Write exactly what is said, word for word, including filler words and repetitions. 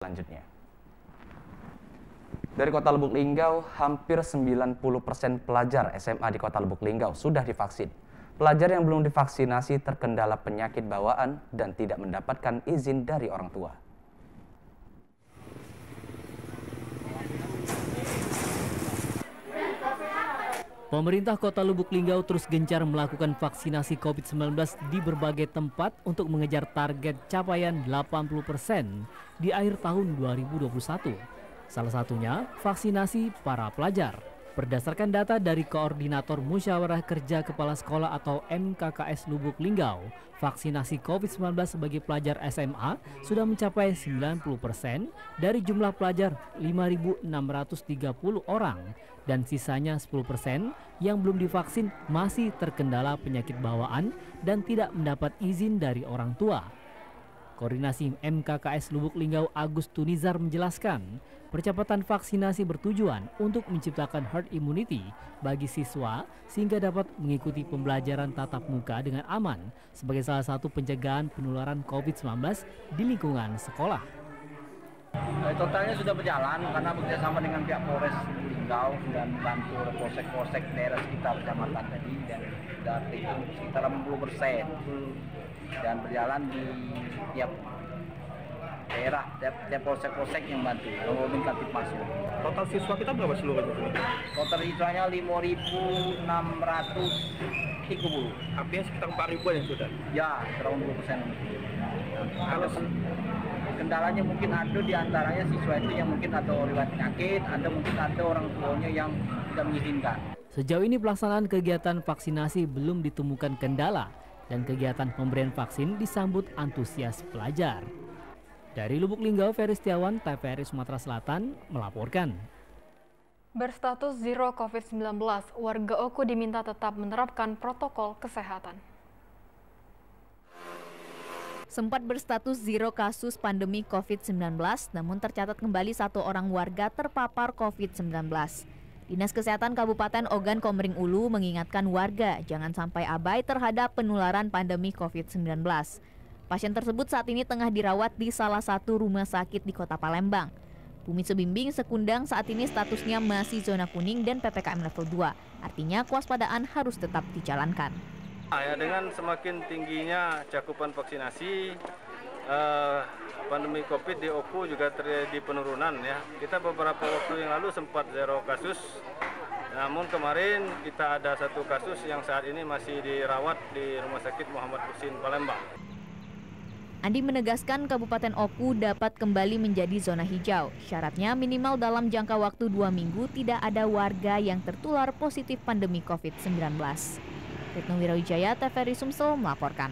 Selanjutnya, dari Kota Lubuk Linggau, hampir sembilan puluh persen pelajar S M A di Kota Lubuk Linggau sudah divaksin. Pelajar yang belum divaksinasi terkendala penyakit bawaan dan tidak mendapatkan izin dari orang tua. Pemerintah Kota Lubuk Linggau terus gencar melakukan vaksinasi COVID sembilan belas di berbagai tempat untuk mengejar target capaian delapan puluh persen di akhir tahun dua ribu dua puluh satu. Salah satunya vaksinasi para pelajar. Berdasarkan data dari Koordinator Musyawarah Kerja Kepala Sekolah atau M K K S Lubuk Linggau, vaksinasi COVID sembilan belas sebagai pelajar S M A sudah mencapai sembilan puluh persen dari jumlah pelajar lima ribu enam ratus tiga puluh orang dan sisanya sepuluh persen yang belum divaksin masih terkendala penyakit bawaan dan tidak mendapat izin dari orang tua. Koordinasi M K K S Lubuk Linggau Agus Tunizar menjelaskan, percepatan vaksinasi bertujuan untuk menciptakan herd immunity bagi siswa sehingga dapat mengikuti pembelajaran tatap muka dengan aman sebagai salah satu pencegahan penularan COVID sembilan belas di lingkungan sekolah. Totalnya sudah berjalan karena bekerjasama dengan pihak Polres Linggau dan bantu polsek-polsek daerah sekitar kecamatan tadi dan sudah terhitung sekitar delapan puluh persen dan berjalan di tiap daerah, tiap, tiap polsek-polsek yang bantu meminta tip masuk. Total siswa kita berapa seluruhnya? Total siswanya lima ribu enam ratus tiga puluh. Artinya sekitar empat ribuan yang sudah? Ya, kurang dua puluh persen. Kalau kendalanya mungkin ada di antaranya siswa itu yang mungkin ada riwayat penyakit, ada mungkin ada orang tuanya yang tidak mengizinkan. Sejauh ini pelaksanaan kegiatan vaksinasi belum ditemukan kendala dan kegiatan pemberian vaksin disambut antusias pelajar. Dari Lubuk Linggau, Ferry Setiawan, T V R I Sumatera Selatan melaporkan. Berstatus zero COVID sembilan belas, warga Oku diminta tetap menerapkan protokol kesehatan. Sempat berstatus zero kasus pandemi COVID sembilan belas, namun tercatat kembali satu orang warga terpapar COVID sembilan belas. Dinas Kesehatan Kabupaten Ogan Komering Ulu mengingatkan warga jangan sampai abai terhadap penularan pandemi COVID sembilan belas. Pasien tersebut saat ini tengah dirawat di salah satu rumah sakit di Kota Palembang. Bumi Sebimbing Sekundang saat ini statusnya masih zona kuning dan P P K M level dua. Artinya kewaspadaan harus tetap dijalankan. Ya, dengan semakin tingginya cakupan vaksinasi, eh, pandemi COVID di Oku juga terjadi penurunan ya. Kita beberapa waktu yang lalu sempat zero kasus, namun kemarin kita ada satu kasus yang saat ini masih dirawat di Rumah Sakit Muhammad Husin Palembang. Andi menegaskan Kabupaten Oku dapat kembali menjadi zona hijau. Syaratnya minimal dalam jangka waktu dua minggu tidak ada warga yang tertular positif pandemi COVID sembilan belas. Retno Wirawijaya, T V R I Sumsel melaporkan.